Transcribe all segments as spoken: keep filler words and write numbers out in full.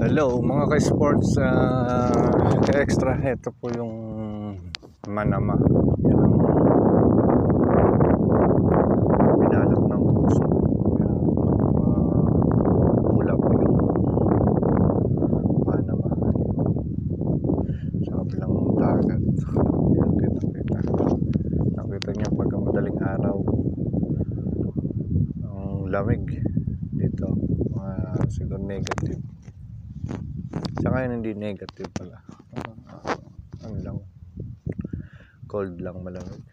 Hello mga ka-sports, uh, ka-extra, ito po yung manama. Yan ang binalot ng puso. Yan ang uh, ulap yung manama sa kabilang dagat. Yan, kita-kita. Nakita niyo pagka madaling araw ang lamig dito, uh, siguro negative. Sa ngayon hindi negative pala, uh, ano lang, cold lang, malamig.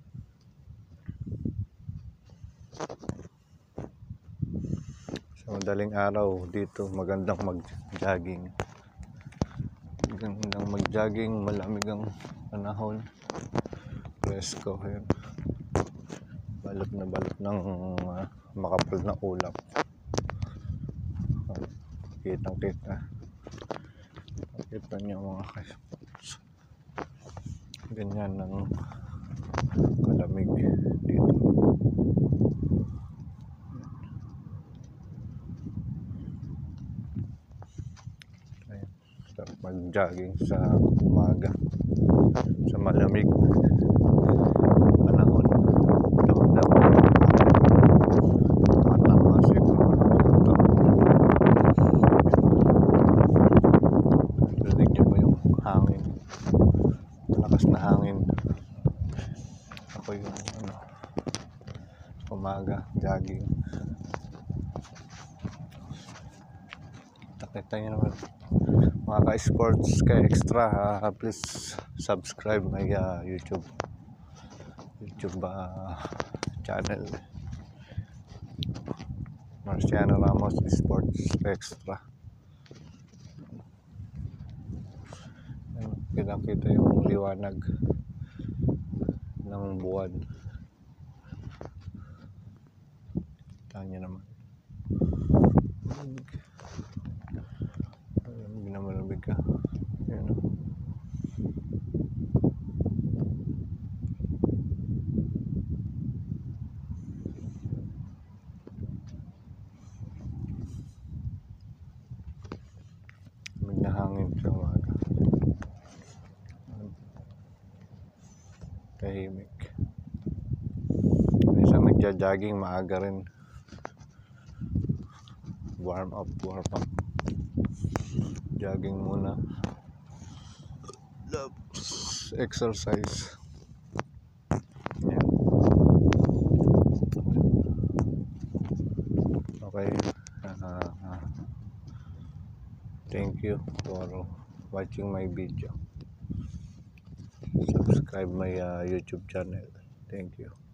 Sa madaling araw dito magandang mag-jogging, magandang mag-jogging, malamig ang panahon, presko. Yun, balot na balot ng uh, makapal na ulap, uh, kitang kita. Kita niyo mga ka-sports, ganyan ng kalamig dito. Ayan, sarap mag-jogging sa umaga sa malamig panahon. Dapat nakatama sa ito. Rinig niyo ba yung hangin? Malakas na hangin. Ako yung ano, umaga jogging. Nakita niyo naman mga ka-sports, ka-extra, uh, please subscribe my uh, YouTube YouTube uh, channel, Marciano Ramos Sports Extra. Kita-kita yung liwanag ng buwan. Kita niyo naman. Malamig na malamig ka. Ayan o. Malamig na hangin sa umaga. Tahimik. Minsan nagja-jogging maaga rin. Warm up, warm up. Jogging muna. Exercise. Yan. Okay. Uh, uh, thank you for watching my video. Subscribe my uh, YouTube channel. Thank you.